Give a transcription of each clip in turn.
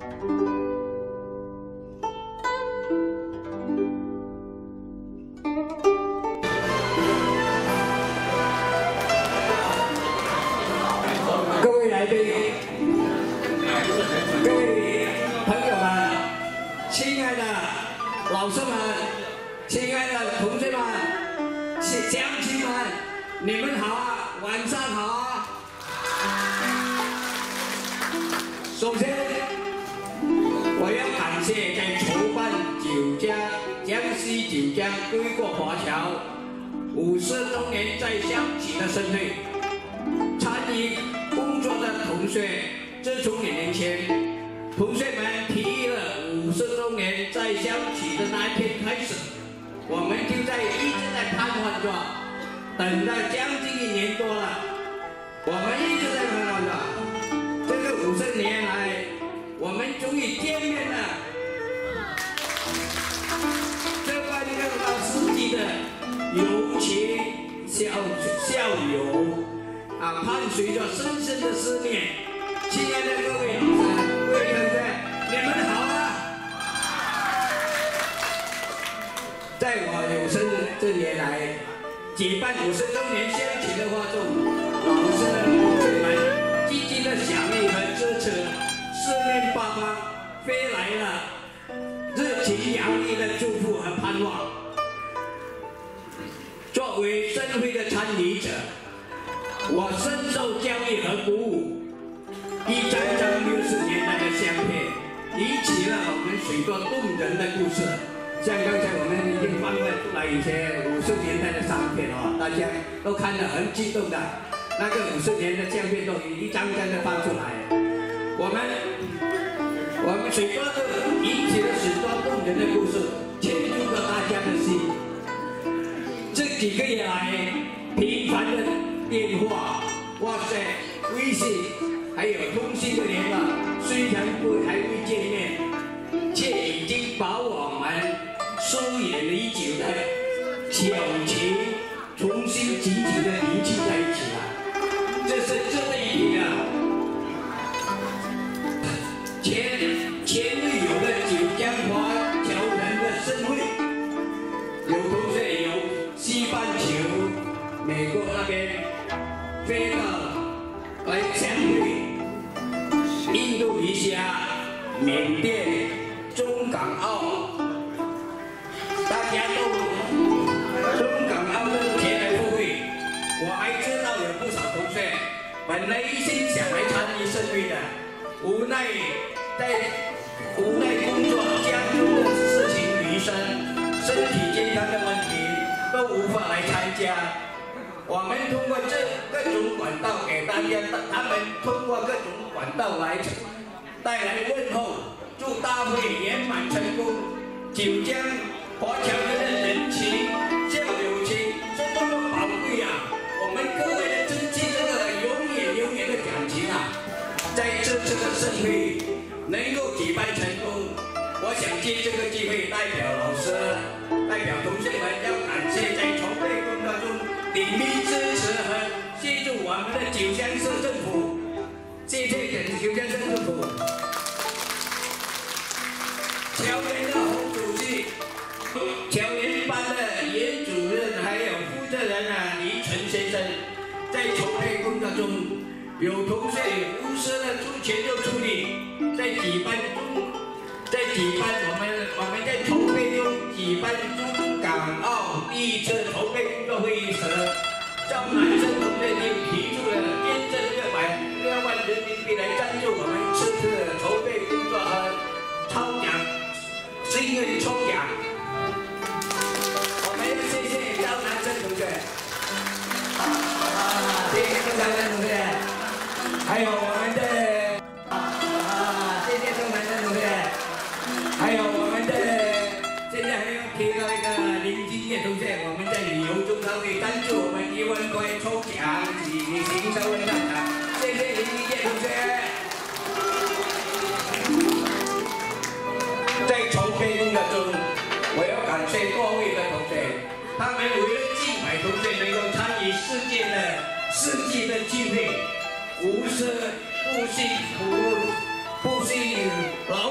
各位来宾，各位朋友们，亲爱的老师们，亲爱的同学们，乡亲们，你们好啊，晚上好啊！首先，我要感谢在筹办江西九江归过华侨50周年再相起的盛会，参与工作的同学。自从2年前，同学们提议了50周年再相起的那一天开始，我们就一直在盼望着，等了将近1年多了，我们一直在盼望着，这个50年来，我们终于见面了。这段6到世纪的友情校友啊，伴随着深深的思念。亲爱的各位老师、各位同学，你们好啊！在我有生这年来举办50周年相起的活动，老师同学们积极的响应和支持，四面八方飞来了热情洋溢的祝福和盼望。作为盛会的参与者，我深受教育和鼓舞。一张张60年代的相片，引起了我们许多动人的故事。像刚才我们已经放了出来一些50年代的相片哦，大家都看得很激动的。那个50年的相片都一张张的放出来，我们许多都引起了许多动人的故事，牵住了大家的心。这几个月来，频繁的电话、WhatsApp、微信。还有通信的联络，虽然还未见面，却已经把我们疏远已久的友情重新紧紧的凝聚在一起了。这是值得一提的。前日有个九江华侨人的盛会，有同学由西半球、美国那边飞到来相会。印度尼西亚、缅甸、中港澳，大家中港澳都前来赴会。我还知道有不少同学本来一心想来参与盛会的，无奈工作、家中的事情弥生、身体健康的问题，都无法来参加。我们通过各种管道给大家，他们通过各种管道来带来问候，祝大会圆满成功。九江华侨人的人情、校友情是多么宝贵啊！我们各位的珍惜这个永远的感情啊！在这次的盛会能够举办成功，我想借这个机会代表老师、代表同学们，要感谢在筹备工作中鼎力支持和协助我们的九江市政府，谢谢九江市政府。侨联的洪主席、侨联班的严主任，还有负责人李纯先生，在筹备工作中，有同学无私的出钱又出力，在举办我们在筹备中举办中港澳第1次筹备工作会议时，赵南生同学就提出了捐赠6万人民币来赞助我们此次的筹备工作和抽奖，幸运抽奖。我们要谢谢赵南生同学，谢谢赵南生同学，还有我们的谢谢赵南生同学，还有我们的现在还要提到一个林金叶同学，我们在旅游中他会赞助我们1万块抽奖及旅行收费的，谢谢林金叶同学。在筹备工作中，我要感谢各位的同学，他们为了近百同学能够参与世界的聚会，无私不惜劳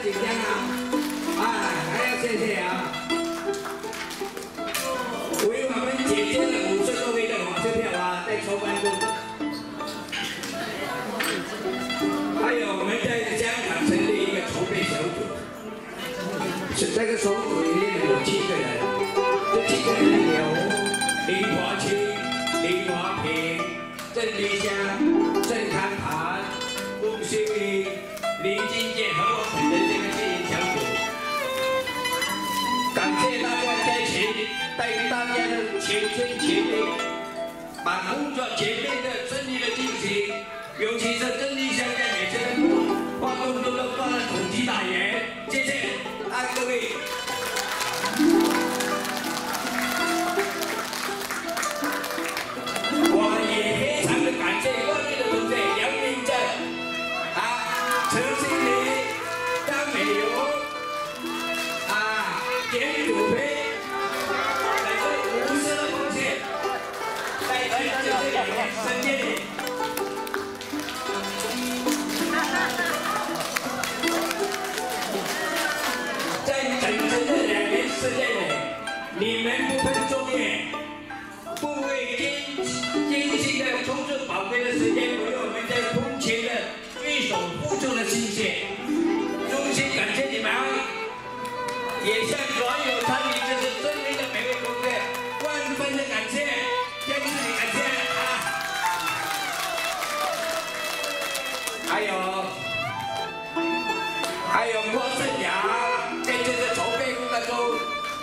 紧张啊！还要谢谢啊！为我们姐姐的50多位的火车票啊，在筹办中。还有我们在香港成立一个筹备小组，这个小组里面有7个人，这7个人有林华清、林华平、郑丽香、郑康盘、龚秀英、林金健和我本人这个经营小组。感谢大家带大家的全心全力，把工作全面的顺利的进行。尤其是郑丽香在每次的活动中都担任统计大员，谢谢各位。我也非常的感谢各位的同学杨明正、陈新林、张美荣、简祖飞等这50的同学，在这2年时间里。世界里，你们不分昼夜，不畏艰辛的抽出宝贵的时间，为我们的空前的对手付出了心血，衷心感谢你们，也向所有参与这次胜利的每位同学万分的感谢，再次的感谢还有郭胜阳在这个筹备工作中。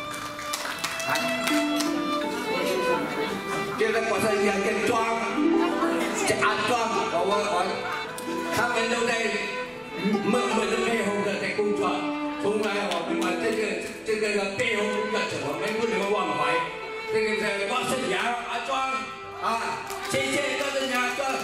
就是郭胜阳跟庄、安庄，他们都在默默的背后的在工作。从来我们把这个背后工作者，我们不能忘怀。这个是郭胜阳、安庄谢谢郭胜阳、安庄。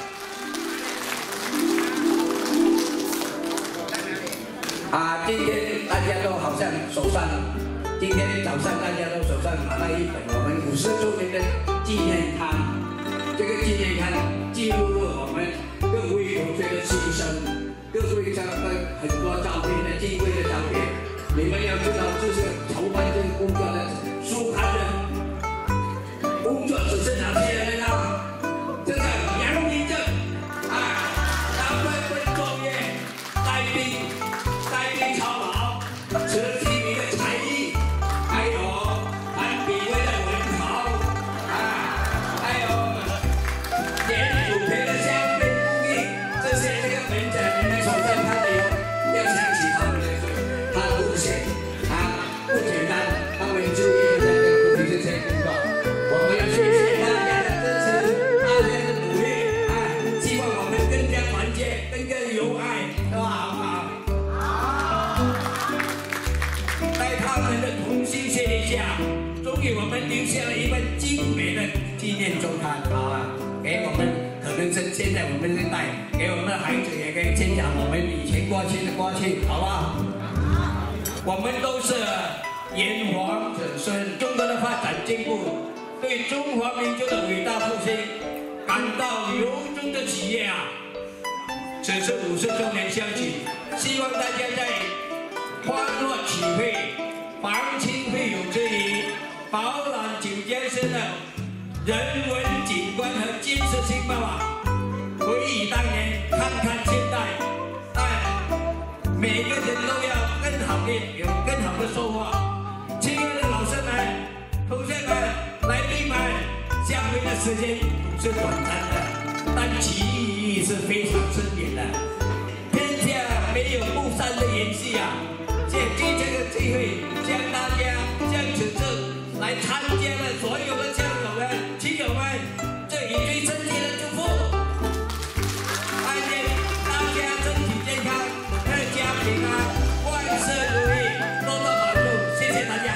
今天大家都好像手上。今天早上大家都手上拿到一本我们50周年的纪念刊，这个纪念刊记录了我们各位同学的心声，各位上的很多照片的珍贵的照片。你们要知道，这是筹办这个工作的书刊的工作只是哪些人啊？这个杨明正他纷纷作业，带兵操劳，持续你的才艺。还有韩炳威的文豪还有简祖培的香槟工艺，这些这个本子你们手上看的要想起他们的路线不简单，他们注意的在这些工作，我们要谢谢大家的支持，大家的努力希望我们更加团结，更加友爱，是吧？好。在他们的同心协力下，终于我们留下了一份精美的纪念周刊给我们，可能是现在我们这代，给我们的孩子也可以宣讲我们以前过去的过去，好不好？我们都是炎黄子孙，中国的发展进步，对中华民族的伟大复兴感到由衷的喜悦此次50周年相聚，希望大家在欢乐体会，防亲会友之余，饱览九江市的人文景观和建设新报回忆当年，看看现在，但每个人都要更好的有更好的收获。亲爱的老师们、同学们、来宾们，相会的时间是短暂的，但其意义是非常深远的。天下没有不散的宴席借这个机会，向大家向此次来参加的所有的校友们、亲友们，这以最真心的祝福。但愿大家身体健康，阖家平安，万事如意，多多保重，谢谢大家。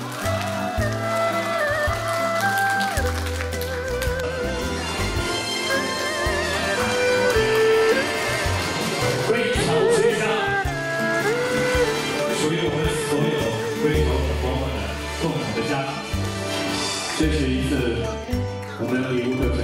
归巢之家，属于我们所有归巢朋友们的共同的家。这是一次我们礼物的